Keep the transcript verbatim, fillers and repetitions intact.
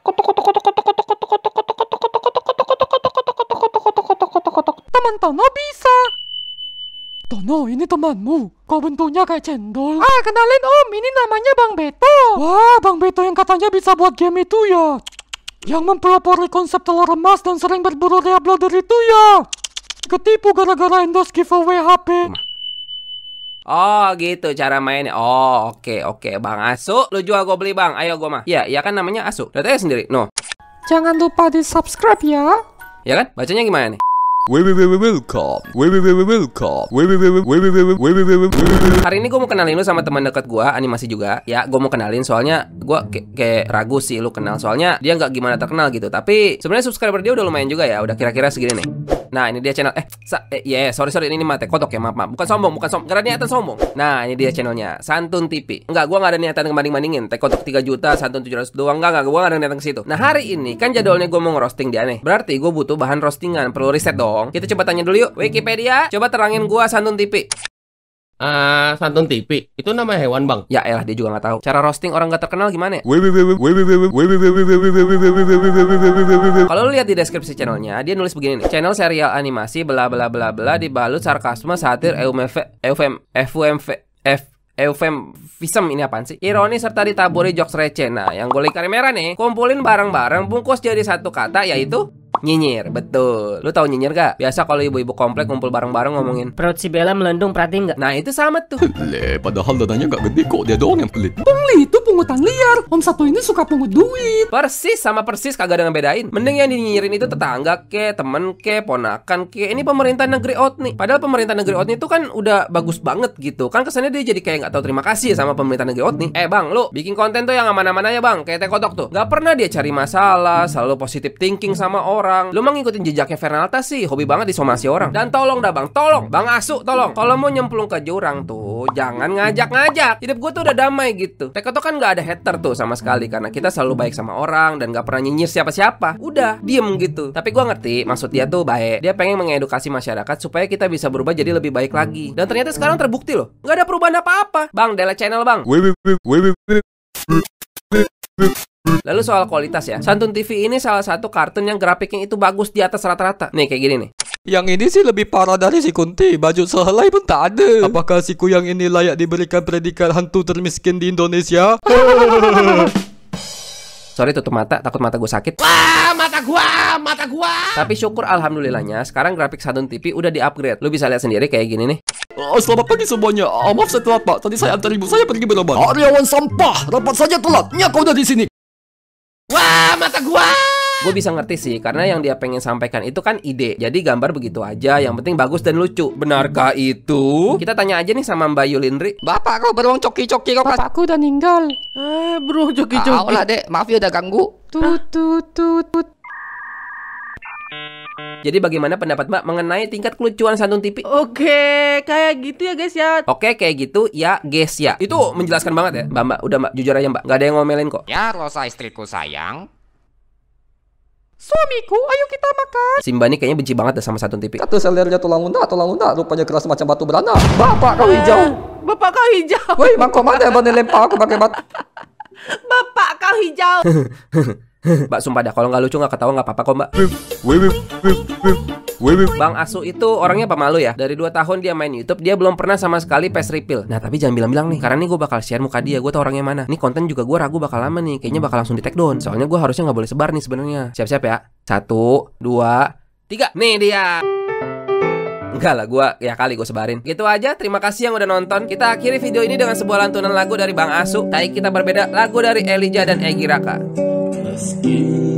Teman Tono bisa. Tono, ini temanmu. Kok bentuknya kayak cendol? Ah, kenalin om, ini namanya Bang Beto. Wah, Bang Beto yang katanya bisa buat game itu ya. Yang mempelopori konsep telur emas dan sering berburu reuploader itu ya. Ketipu gara-gara endorse giveaway H P. Oh gitu cara mainnya. Oh oke oke Bang Asu, lu jual gue beli Bang. Ayo gue mah. Ya, ya kan namanya Asu. Lihat aja sendiri. No. Jangan lupa di subscribe ya. Ya kan? Bacanya gimana nih? Welcome. Welcome. Hari ini gue mau kenalin lu sama teman dekat gue, animasi juga. Ya, gue mau kenalin soalnya gue kayak kayak ragu sih lu kenal. Soalnya dia nggak gimana terkenal gitu. Tapi sebenarnya subscriber dia udah lumayan juga ya. Udah kira-kira segini nih. Nah, ini dia channel. Eh, sa eh ya yeah, sorry sorry ini mate kodok ya, maaf maaf. Bukan sombong, bukan sombong. Karena niatan sombong. Nah, ini dia channelnya, Santun T V. Enggak, gue nggak ada niatan ngebanding-bandingin. Teh kodok tiga juta, Santun tujuh ratus doang. Enggak, enggak. Gue nggak ada niatan ke situ. Nah, hari ini kan jadwalnya gue mau ngerosting dia nih. Berarti gue butuh bahan roastingan. Perlu riset dong. Kita coba tanya dulu yuk. Wikipedia, coba terangin gue Santun T V. Ah, uh, Santun T V itu nama hewan bang? Ya elah, dia juga nggak tahu. Cara roasting orang nggak terkenal gimana? Kalau lu lihat di deskripsi channelnya, dia nulis begini nih. Channel serial animasi bla bla bla bla dibalut sarkasme, satir, eufem, eufem, eufem, f eufemism ini apaan sih? Ironi serta ditaburi jokes receh. Nah, yang gue like merah nih, kumpulin bareng-bareng, bungkus jadi satu kata yaitu nyinyir. Betul. Lu tahu nyinyir gak? Biasa kalau ibu-ibu komplek kumpul bareng-bareng ngomongin perut si Bella melendung, perhatiin gak? Nah itu sama tuh. Le, padahal dadanya gak gede kok, dia doang yang pelit. Pungli itu pungutan liar. Om satu ini suka pungut duit. Persis sama persis, kagak ada ngebedain. Mending yang dinyinyirin itu tetangga ke, temen ke, ponakan ke. Ini pemerintah negeri out nih. Padahal pemerintah negeri out itu kan udah bagus banget gitu. Kan kesannya dia jadi kayak gak tahu terima kasih sama pemerintah negeri out nih. Eh bang, lu bikin konten tuh yang aman-aman aja bang. Kayak Teh Kodok tuh. Gak pernah dia cari masalah, selalu positive thinking sama orang. Lu mah ngikutin jejaknya Fernalta sih, hobi banget disomasi orang. Dan tolong dah bang, tolong Bang Asu, tolong. Kalau mau nyemplung ke jurang tuh, jangan ngajak-ngajak. Hidup gue tuh udah damai gitu. Teko tuh kan gak ada hater tuh sama sekali, karena kita selalu baik sama orang dan gak pernah nyinyir siapa-siapa. Udah, diem gitu. Tapi gue ngerti, maksud dia tuh baik. Dia pengen mengedukasi masyarakat supaya kita bisa berubah jadi lebih baik lagi. Dan ternyata sekarang terbukti loh, gak ada perubahan apa-apa. Bang, delete channel bang. Lalu soal kualitas ya, Santun T V ini salah satu kartun yang grafiknya itu bagus di atas rata-rata. Nih kayak gini nih. Yang ini sih lebih parah dari si Kunti. Baju sehelai pun tak ada. Apakah siku yang ini layak diberikan predikat hantu termiskin di Indonesia? Sorry tutup mata, takut mata gue sakit. Wah, mata gua, mata gua. Tapi syukur alhamdulillahnya sekarang grafik Santun T V udah di-upgrade. Lu bisa lihat sendiri kayak gini nih. Oh, selamat pagi semuanya. Oh, maaf saya telat pak. Tadi saya antar ibu saya pergi berobat. Karyawan sampah, rapat saja telatnya kau udah di sini. Wah, mata gua. Gue bisa ngerti sih, karena yang dia pengen sampaikan itu kan ide. Jadi gambar begitu aja, yang penting bagus dan lucu. Benarkah itu? Kita tanya aja nih sama Mbak Yulindri. Bapak kau beruang coki-coki kau pas. Bapakku udah meninggal. Eh bro, joki-joki. Ah, lah dek, maaf ya udah ganggu. Tut tut tut tut. Jadi bagaimana pendapat Mbak mengenai tingkat kelucuan Santun T V? Oke, kayak gitu ya guys ya. Oke, kayak gitu ya guys ya. Itu menjelaskan banget ya Mbak Mbak. Udah Mbak, jujur aja Mbak, gak ada yang ngomelin kok. Ya Rosa istriku sayang. Suamiku, ayo kita makan. Si Mbak ini kayaknya benci banget sama Santun T V. Kata selernya tulang unta, tulang unta rupanya keras macam batu beranak. Bapak kau hijau. Eh, bapak kau hijau. Woi, mangkok mana yang lempar aku pakai bat. Bapak kau hijau. Mbak sumpah dah, kalau nggak lucu nggak ketawa nggak apa-apa kok Mbak. Bang Asu itu orangnya pemalu ya. Dari dua tahun dia main YouTube, dia belum pernah sama sekali face reveal. Nah tapi jangan bilang-bilang nih, karena nih gue bakal share muka dia. Gue tau orangnya mana. Nih konten juga gue ragu bakal lama nih. Kayaknya bakal langsung di take down. Soalnya gue harusnya nggak boleh sebar nih sebenarnya. Siap-siap ya. Satu, dua, tiga. Nih dia. Enggak lah, gue ya kali gue sebarin. Gitu aja, terima kasih yang udah nonton. Kita akhiri video ini dengan sebuah lantunan lagu dari Bang Asu. Tapi kita berbeda, lagu dari Elijah dan Egy Raka. Meski